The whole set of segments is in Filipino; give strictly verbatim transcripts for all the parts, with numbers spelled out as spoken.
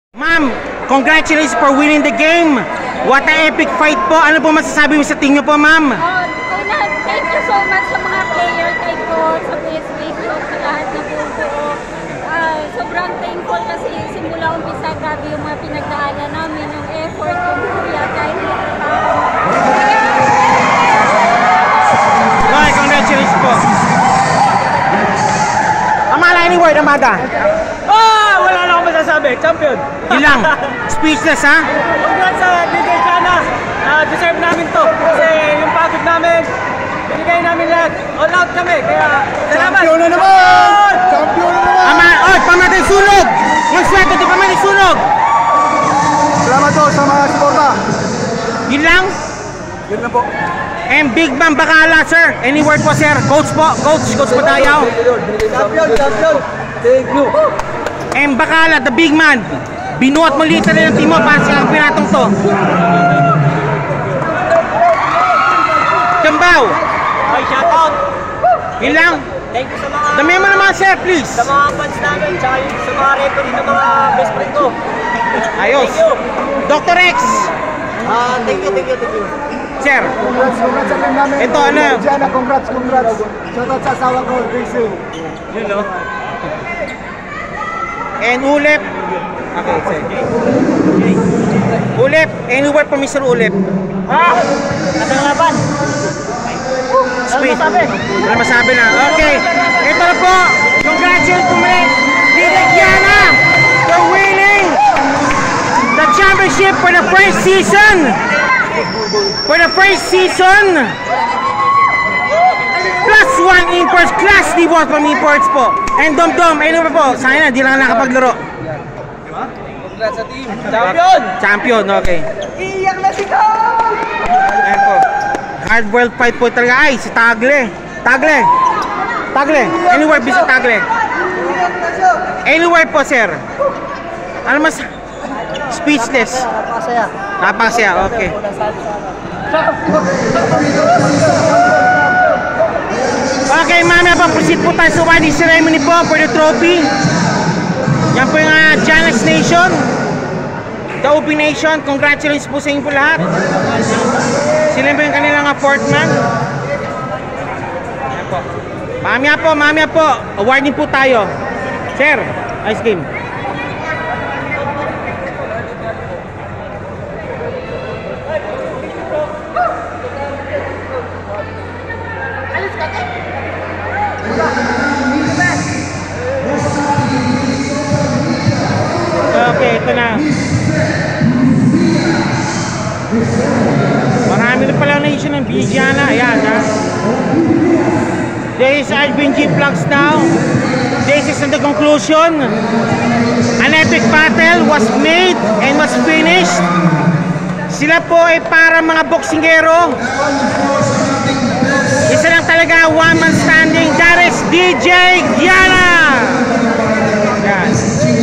Ma'am, congratulations for winning the game. What an epic fight po. Ano po masasabi mo sa team nyo po, ma'am? Oh, una, thank you so much sa mga player, kay coach, sa P S B Q, sa lahat na buo. Uh, sobrang thankful kasi simula umpisa, grabe yung mga pinagdaanan namin, yung effort, yung kuya, kahit yung trabaho. Okay, congratulations po. Amala, any word, Amada? Ah, wala na akong masasabi. Champion. Yun lang. Speechless, ha? Congrats sa D J Chana. Uh, deserve namin to. Kasi yung pagod namin, binigay namin lahat. All out kami. Kaya, salamat. Champion na naman! Champion na naman! Ama, oh, pamatay sunog! Magswerte ito, pamatay sunog! Salamat po sa mga suporta. Yun lang? Yun lang po. And Big Man Bacala, sir. Any word po, sir? Coach po. Coach, Coach Patayaw. Champion, champion. Thank you. And Bacala, the Big Man. Binuhat mo literal ng team mo para sa pinatong to. Kambaw. Ay, shoutout. Yun lang. Thank you sa mga... Dami mo naman, sir, please. Sa mga fans namin, tsaka yung sa mga referee ng mga best friend ko. Ayos. Thank you. Doctor X. Ah, thank you, thank you, thank you. Sir. Congrats, congrats sa team namin. Ito, ano? Diana, congrats, congrats. Shoutout sa asawa ko, Gracie. Yun, no? And Ulep. Okay, sir. Ulep. Any word po, Mister Ulep? Ah! Nasang laban? Sweet. Wala masabi na. Okay. Ito na po. Congratulations po muli. Dilegiana for winning the championship for the first season. For the first season. Plus one imports. Class D one from imports po. And Dom Dom. Ano ba po? Sana di lang nakapaglaro. Congrats sa team. Champion! Champion. Okay. Iyak na si Ko! Ayan po. Hard-boiled fight po talaga. Ay, si Tagle. Tagle. Tagle. Anywhere bisa Tagle. Anywhere po, sir. Ano mas... Speechless. Napakasaya. Napakasaya. Okay. Okay, mamaya po. Proceed po tayo sa wedding ceremony po for the trophy. Yan po yung uh, Janus Nation. The O P Nation. Congratulations po sa inyo po lahat. Sila po yung kanilang uh, fourth man. Yan po. Mamaya po, mamaya po. Awarding po tayo. Sir, ice cream. Okay, ito na. Marami na pala na issue ng Biljana. Ayan, ha. This is Alvin G. Plugs now. This is in the conclusion. An epic battle was made and was finished. Sila po ay para mga boksingero. Isa lang talaga, one man standing. That is D J Giana. Yan.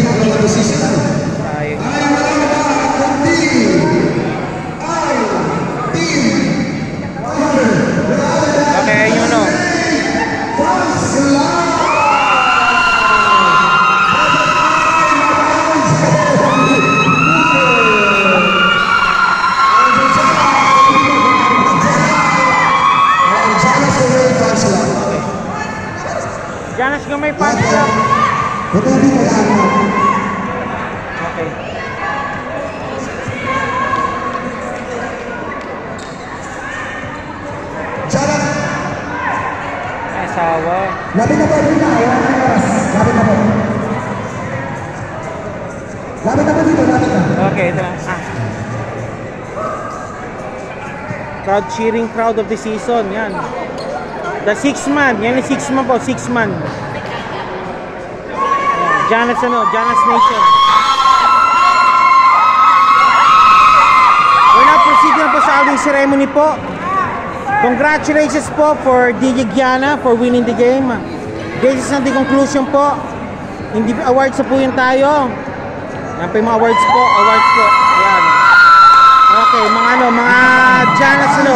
Okay, yun o. Janus gamay pa. Okay. Asawa. Lapit na po, lapit na. Wala na oras. Lapit na po. Lapit na po dito, lapit na. Okay, ito na. Ah. Crowd cheering, crowd of the season. Yan. The six man. Yan yung six man po. Six man. Yan. Janus ano? Janus Nation. We're now proceeding po sa awarding ceremony po. Congratulations po for D J Giana for winning the game. This is not the conclusion po. Hindi awards na po yun tayo. Yan po yung mga awards po. Awards po. Yan. Okay, mga ano, mga Janus ano.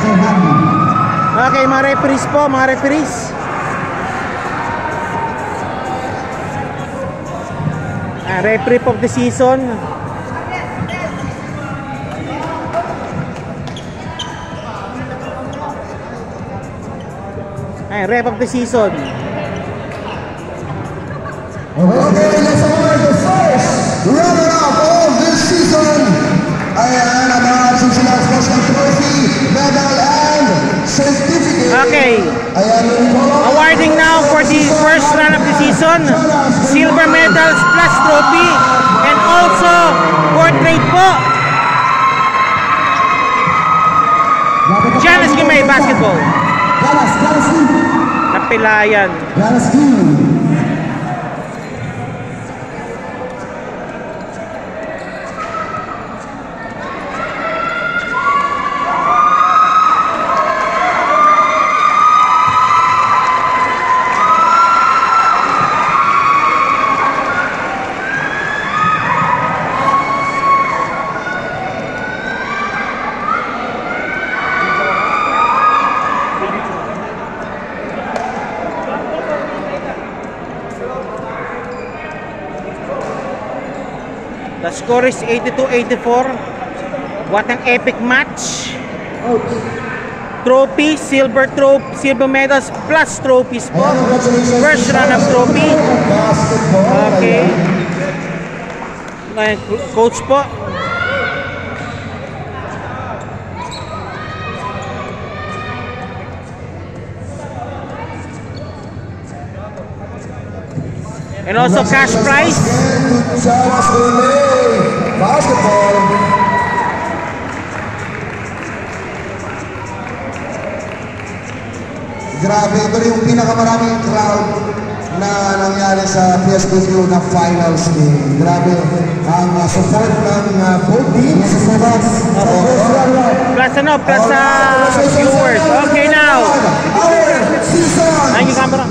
Okay, mga referees po, mga referees. Ah, referee of the season. Ay, ref of the season. Okay, let's award the first runner-up of this season. Ayan, ang mga susunod special trophy, medal, and certificate. Okay. Ayan, Awarding now for the first run of the season, silver medals plus trophy, and also portrait po. Giannis Gimay basketball. Galas, Galas Team. Napilayan. Galas Team. The score is eighty-two eighty-four. What an epic match. Trophy, silver trophy, silver medals plus trophies po. First run of trophy. Okay. Ayan, coach po. And also cash prize. Giannis Gimay basketball. Grabe, ito rin yung pinakamaraming crowd na nangyari sa P S B Q na finals game. Grabe, ang uh, support ng uh, both teams. Plus ano, plus uh, viewers. Okay now. Our season Thank you, camera.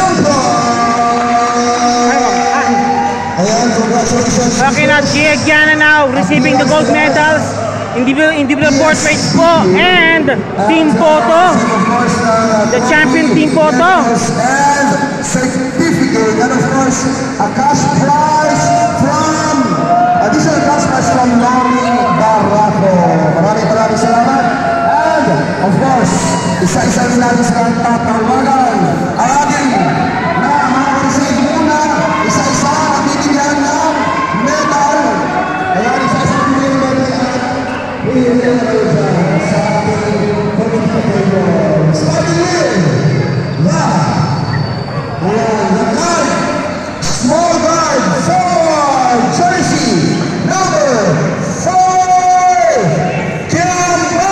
Ayan, congratulations. Okay now, Gianna now receiving the gold medals, individual, individual portraits po, and team photo, the champion team photo. And certificate, and of course, a cash prize from, additional cash prize from Nami Barraco. Maraming maraming salamat. And, of course, isa-isa rin natin sa tatawagan ang ating na makakasig muna, isa-isa ang bibigyan ng medal. Ayan, isa-isa ang bibigyan ng medal. Bibigyan ng medal sa ating pagkakatayon. Starting with, yeah. Ayan, the guard, small guard, forward, jersey, number four, Kiamba!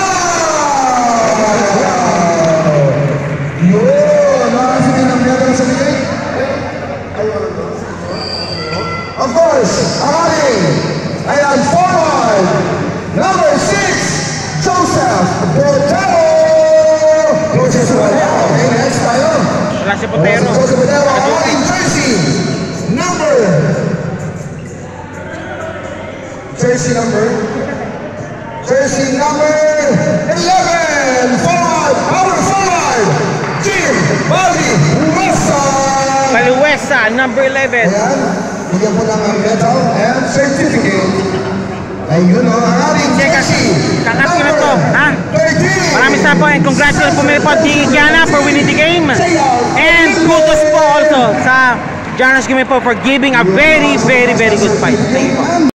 Yun, nakasinig ng medal sa bigay. Of course, ang ating, ayan, forward, number six, Joseph Botero! Joseph Botero, okay, next tayo. Wala si Potero. Joseph Botero, ang ating jersey, number, jersey number, jersey number eleven, forward, power forward, Jim Bali Wessa! Baliwesa, number eleven. Ayan, bigyan po ng medal and certificate. Ayun o, ang ating jersey, Kakat ko na to, ha? thirteen. Maraming salamat po and congratulations po muli po Gianna for winning the game. And kudos po also sa Giannis Gimay po for giving a very, very, very good fight. Thank you po.